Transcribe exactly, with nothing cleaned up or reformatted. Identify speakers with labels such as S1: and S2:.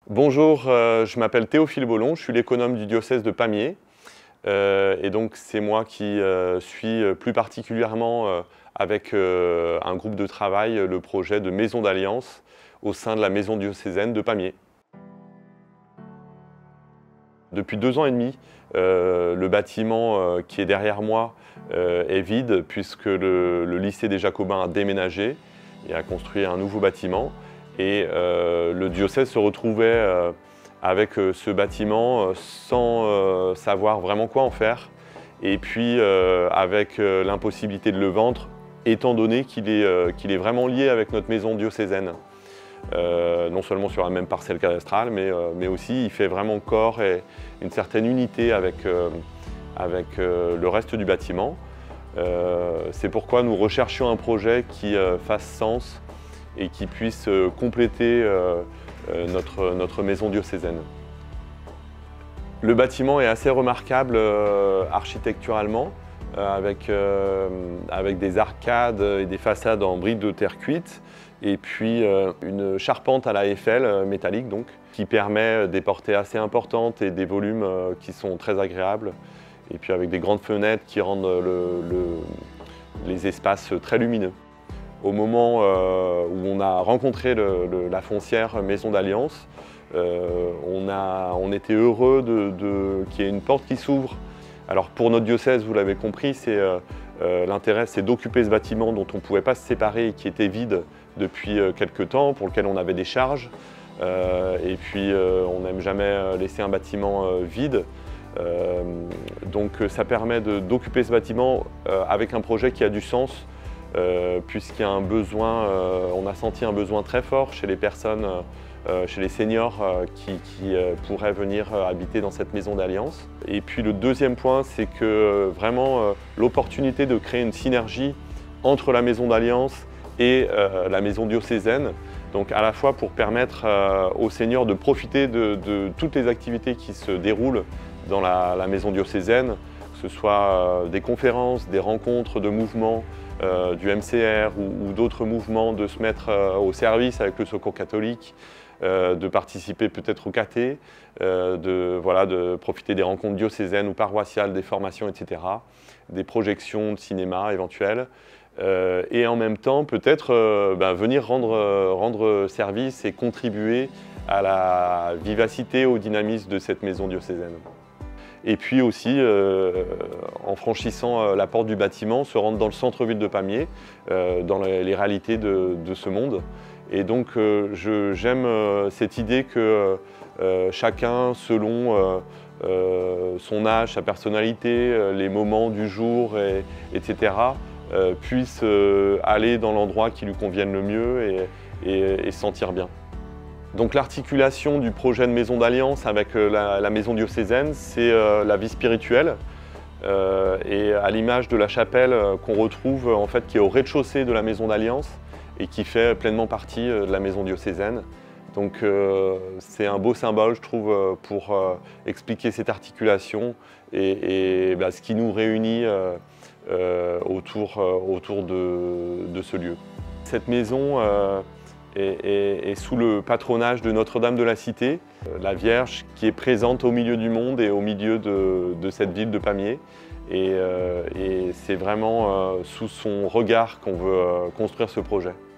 S1: Bonjour, euh, je m'appelle Théophile Bollon, je suis l'économe du diocèse de Pamiers. Euh, et donc c'est moi qui euh, suis plus particulièrement euh, avec euh, un groupe de travail le projet de maison d'alliance au sein de la maison diocésaine de Pamiers. Depuis deux ans et demi, euh, le bâtiment euh, qui est derrière moi euh, est vide puisque le, le lycée des Jacobins a déménagé et a construit un nouveau bâtiment. Et euh, le diocèse se retrouvait euh, avec euh, ce bâtiment euh, sans euh, savoir vraiment quoi en faire. Et puis euh, avec euh, l'impossibilité de le vendre, étant donné qu'il est, euh, qu'il est vraiment lié avec notre maison diocésaine. Euh, non seulement sur la même parcelle cadastrale, mais, euh, mais aussi il fait vraiment corps et une certaine unité avec, euh, avec euh, le reste du bâtiment. Euh, C'est pourquoi nous recherchions un projet qui euh, fasse sens et qui puisse euh, compléter euh, euh, notre, notre maison diocésaine. Le bâtiment est assez remarquable euh, architecturalement, euh, avec, euh, avec des arcades et des façades en briques de terre cuite, et puis euh, une charpente à la Eiffel euh, métallique donc, qui permet des portées assez importantes et des volumes euh, qui sont très agréables, et puis avec des grandes fenêtres qui rendent le, le, les espaces très lumineux. Au moment euh, où on a rencontré le, le, la foncière Maison d'Alliance, euh, on, on était heureux de, de, qu'il y ait une porte qui s'ouvre. Alors pour notre diocèse, vous l'avez compris, euh, euh, l'intérêt c'est d'occuper ce bâtiment dont on ne pouvait pas se séparer et qui était vide depuis euh, quelques temps, pour lequel on avait des charges. Euh, et puis euh, on n'aime jamais laisser un bâtiment euh, vide. Euh, donc ça permet d'occuper ce bâtiment euh, avec un projet qui a du sens. Euh, puisqu'il y a un besoin, euh, on a senti un besoin très fort chez les personnes, euh, chez les seniors euh, qui, qui euh, pourraient venir euh, habiter dans cette maison d'alliance. Et puis le deuxième point, c'est que euh, vraiment euh, l'opportunité de créer une synergie entre la maison d'alliance et euh, la maison diocésaine, donc à la fois pour permettre euh, aux seniors de profiter de, de toutes les activités qui se déroulent dans la, la maison diocésaine, que ce soit euh, des conférences, des rencontres de mouvements, Euh, du M C R ou, ou d'autres mouvements, de se mettre euh, au service avec le Secours catholique, euh, de participer peut-être au caté, euh, de, voilà, de profiter des rencontres diocésaines ou paroissiales, des formations, et cetera, des projections de cinéma éventuelles, euh, et en même temps peut-être euh, ben, venir rendre, rendre service et contribuer à la vivacité, au dynamisme de cette maison diocésaine. Et puis aussi, euh, en franchissant euh, la porte du bâtiment, se rendre dans le centre-ville de Pamiers, euh, dans les, les réalités de, de ce monde. Et donc, euh, j'aime euh, cette idée que euh, chacun, selon euh, euh, son âge, sa personnalité, euh, les moments du jour, et, etc., euh, puisse euh, aller dans l'endroit qui lui convienne le mieux et, et, et se sentir bien. Donc l'articulation du projet de maison d'alliance avec la, la maison diocésaine, c'est euh, la vie spirituelle. Euh, et à l'image de la chapelle euh, qu'on retrouve, en fait, qui est au rez-de-chaussée de la maison d'alliance et qui fait pleinement partie euh, de la maison diocésaine. Donc euh, c'est un beau symbole, je trouve, euh, pour euh, expliquer cette articulation et, et bah, ce qui nous réunit euh, euh, autour, euh, autour de, de ce lieu. Cette maison euh, Et, et, et sous le patronage de Notre-Dame de la Cité, la Vierge qui est présente au milieu du monde et au milieu de, de cette ville de Pamiers. Et, euh, et c'est vraiment euh, sous son regard qu'on veut euh, construire ce projet.